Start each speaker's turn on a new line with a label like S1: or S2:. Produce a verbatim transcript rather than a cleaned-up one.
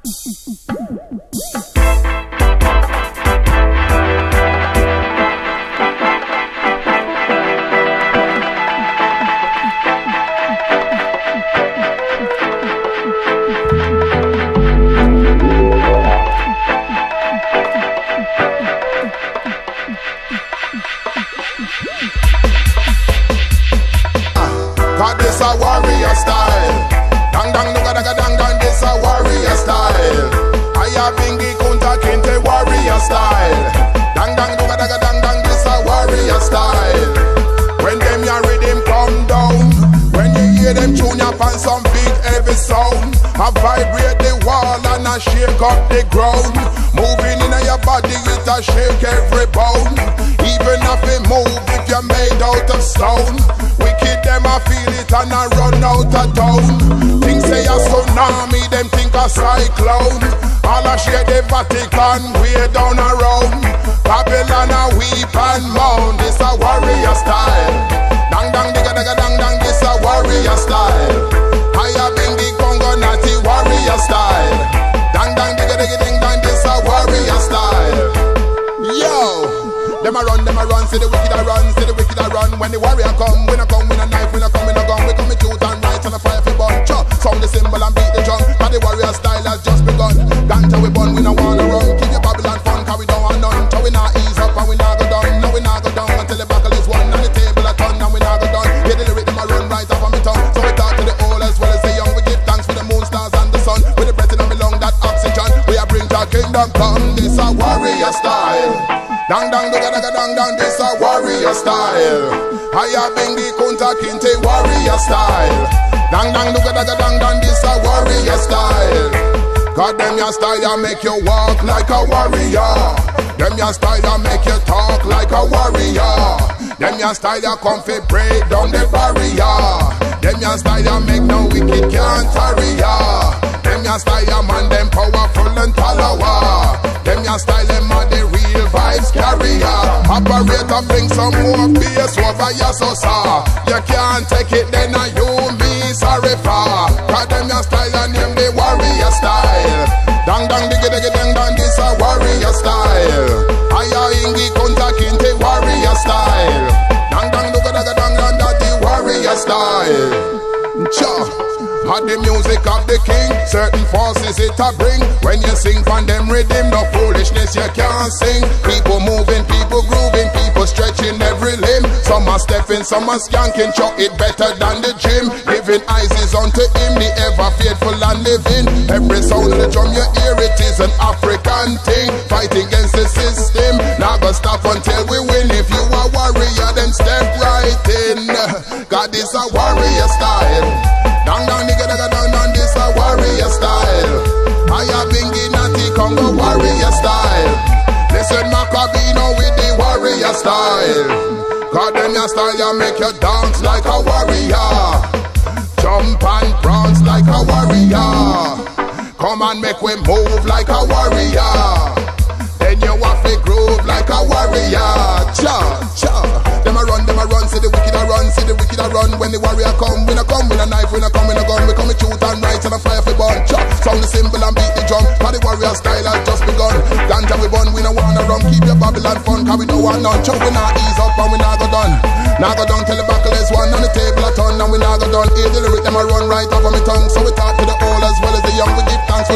S1: Cause this a warrior style. Dang dang dang dang dang dang, this a warrior style. I have Bingi Kunta Kinte warrior style. Dang dang dang dang dang dang, this a warrior style. When them ya rhythm come down, when you hear them tune up on some big heavy sound, I vibrate the wall and I shake up the ground. Moving in your body, it a shake every bone. Even if it move, if you're made out of stone. Wicked them a feel it and a run out of town. Things say a tsunami, them think a cyclone. All a share the Vatican way down around. Babylon a weep and moan. This a warrior style. Dang dang digga digga dang dang, this a warrior style. I have been the Congo Natty warrior style. Dang dang digga digga ding dang, this a warrior style. Yo, them a run, them a run, see the wicked a run, see the wicked a run. When the warrior come, we no come with a knife, we no come with a gun, we come with truth and right and a fire for bun. Cha, sound the cymbal and beat the drum, but the warrior style has just begun. Ganja we bun, we no wanna run, keep your Babylon fun, cause we don't want none. Cha we not ease up and we not go down, no we not go down until the buckle is won and the table a turn and we not go down. Hear the lyric, them a run right off of me tongue, so we talk to the old as well as the young. We give thanks for the moon, stars and the sun, with the breath in our lung, that oxygen. We a bring our kingdom come, this a warrior style. Dang dang dang dang dang dang, this a warrior style. I have been the Kunta Kinte warrior style. Dang dang dang dang dang dang, this a warrior style. God them your style ya make you walk like a warrior. Them your style ya make you talk like a warrior. Them your style ya come fi break down the barrier. Them your style ya make no wicked can't tarry ya. Them your style ya man them powerful and talawa. Them your style them are the real vibes carrier. Operator bring some more bass over your sosa. You can't take it then are you me sorry for. Cause them your style and name the warrior style. Dang dang digga digga dang dang, this a warrior style. Aya Ingi Kunta Kinte warrior style. Dang dang digga digga dang dang, that the warrior style. Cha. Had the music of the king, certain forces it a bring. When you sing from them rhythm, no foolishness you can't sing. People moving, people grooving, people stretching every limb. Some are stepping, some are skanking, chuck it better than the gym. Giving eyes is unto him, the ever faithful and living. Every sound of the drum you hear, it is an African thing. Fight against the system, not gonna stop until we win. If you are warrior, then step right in. God is a warrior style. Dang dang digga digga dang dang, this a warrior style. I have Bingi Natty Congo warrior style. Listen Macabino with the warrior style. God them your style ya make you dance like a warrior. Jump and prance like a warrior. Come and make we move like a warrior. Then you have to groove like a warrior. Cha, cha. Them a run, them a run, see the wicked a run, see the wicked a run. When the warrior come, we no come with a knife, we no come with a gun. We come with truth and right and a fire for burn. Cha, sound the cymbal and beat the drum. Cause the warrior style has just begun. Ganja we bun, we no wanna run, keep your Babylon fun. Cause we don't want none. Cha, we not ease up and we not go done. Not go down till the buckle is one on the table a turn and we not go done. Hear the lyric, them a run right off of me tongue. So we talk to the old as well as the young, we give thanks